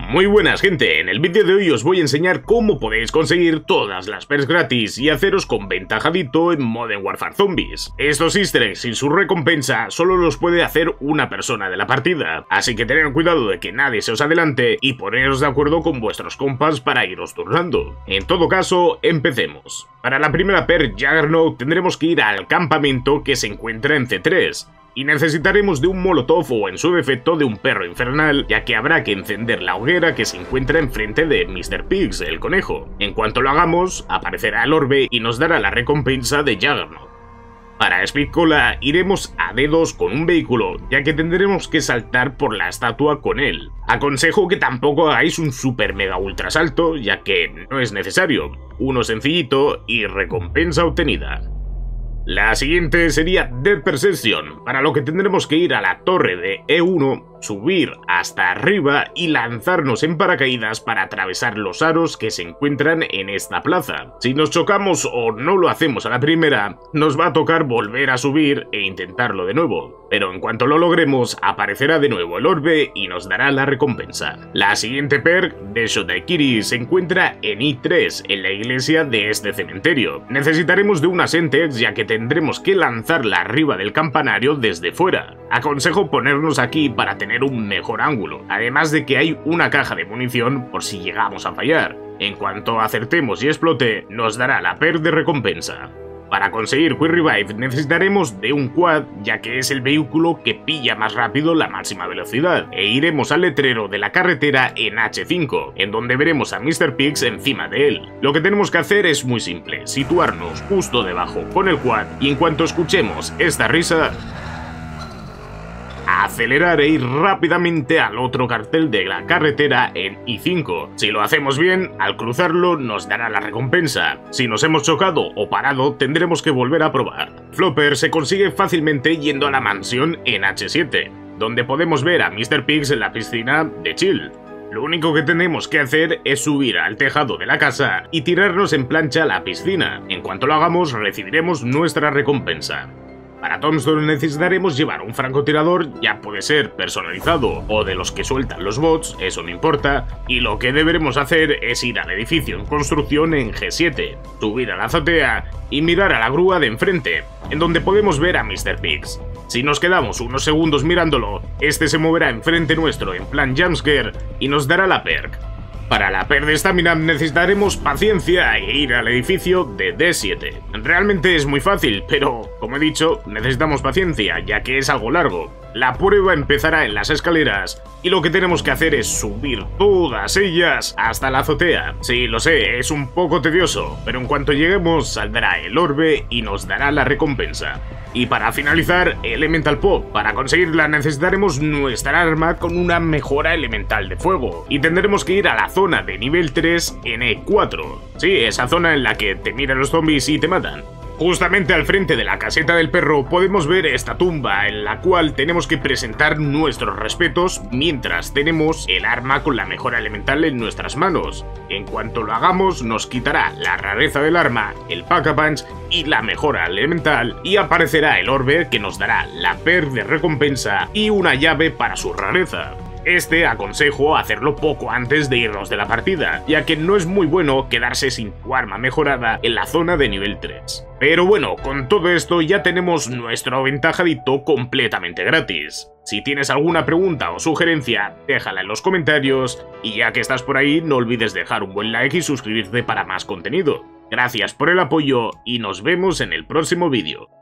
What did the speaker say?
Muy buenas gente, en el vídeo de hoy os voy a enseñar cómo podéis conseguir todas las perks gratis y haceros con ventajadito en Modern Warfare Zombies. Estos easter eggs sin su recompensa solo los puede hacer una persona de la partida, así que tened cuidado de que nadie se os adelante y poneros de acuerdo con vuestros compas para iros turnando. En todo caso, empecemos. Para la primera perk Juggernaut tendremos que ir al campamento que se encuentra en C3. Y necesitaremos de un molotov o en su defecto de un perro infernal, ya que habrá que encender la hoguera que se encuentra enfrente de Mr. Pigs, el conejo. En cuanto lo hagamos, aparecerá el orbe y nos dará la recompensa de Juggernaut. Para Speed Cola iremos a dedos con un vehículo, ya que tendremos que saltar por la estatua con él. Aconsejo que tampoco hagáis un super mega ultra salto, ya que no es necesario. Uno sencillito y recompensa obtenida. La siguiente sería Dead Perception, para lo que tendremos que ir a la torre de E1, subir hasta arriba y lanzarnos en paracaídas para atravesar los aros que se encuentran en esta plaza. Si nos chocamos o no lo hacemos a la primera, nos va a tocar volver a subir e intentarlo de nuevo, pero en cuanto lo logremos aparecerá de nuevo el orbe y nos dará la recompensa. La siguiente perk de Shodaikiri se encuentra en I3, en la iglesia de este cementerio. Necesitaremos de una Sentex ya que tendremos que lanzarla arriba del campanario desde fuera. Aconsejo ponernos aquí para tener un mejor ángulo, además de que hay una caja de munición por si llegamos a fallar. En cuanto acertemos y explote, nos dará la perk de recompensa. Para conseguir Quick Revive necesitaremos de un quad, ya que es el vehículo que pilla más rápido la máxima velocidad, e iremos al letrero de la carretera en H5, en donde veremos a Mr. Pigs encima de él. Lo que tenemos que hacer es muy simple, situarnos justo debajo con el quad y en cuanto escuchemos esta risa, acelerar e ir rápidamente al otro cartel de la carretera en I5. Si lo hacemos bien, al cruzarlo nos dará la recompensa. Si nos hemos chocado o parado, tendremos que volver a probar. Flopper se consigue fácilmente yendo a la mansión en H7, donde podemos ver a Mr. Pigs en la piscina de chill. Lo único que tenemos que hacer es subir al tejado de la casa y tirarnos en plancha a la piscina. En cuanto lo hagamos, recibiremos nuestra recompensa. Para Tombstone necesitaremos llevar un francotirador, ya puede ser personalizado o de los que sueltan los bots, eso no importa, y lo que deberemos hacer es ir al edificio en construcción en G7, subir a la azotea y mirar a la grúa de enfrente, en donde podemos ver a Mr. Pigs. Si nos quedamos unos segundos mirándolo, este se moverá enfrente nuestro en plan jumpscare y nos dará la perk. Para la perk de estamina necesitaremos paciencia e ir al edificio de D7. Realmente es muy fácil, pero, como he dicho, necesitamos paciencia, ya que es algo largo. La prueba empezará en las escaleras, y lo que tenemos que hacer es subir todas ellas hasta la azotea. Sí, lo sé, es un poco tedioso, pero en cuanto lleguemos saldrá el orbe y nos dará la recompensa. Y para finalizar, Elemental Pop. Para conseguirla necesitaremos nuestra arma con una mejora elemental de fuego, y tendremos que ir a la zona de nivel 3 en E4. Sí, esa zona en la que te miran los zombies y te matan. Justamente al frente de la caseta del perro podemos ver esta tumba en la cual tenemos que presentar nuestros respetos mientras tenemos el arma con la mejora elemental en nuestras manos. En cuanto lo hagamos nos quitará la rareza del arma, el Pack-a-Punch y la mejora elemental y aparecerá el orbe que nos dará la perk de recompensa y una llave para su rareza. Aconsejo hacerlo poco antes de irnos de la partida, ya que no es muy bueno quedarse sin tu arma mejorada en la zona de nivel 3. Pero bueno, con todo esto ya tenemos nuestro ventajadito completamente gratis. Si tienes alguna pregunta o sugerencia, déjala en los comentarios, y ya que estás por ahí no olvides dejar un buen like y suscribirte para más contenido. Gracias por el apoyo y nos vemos en el próximo vídeo.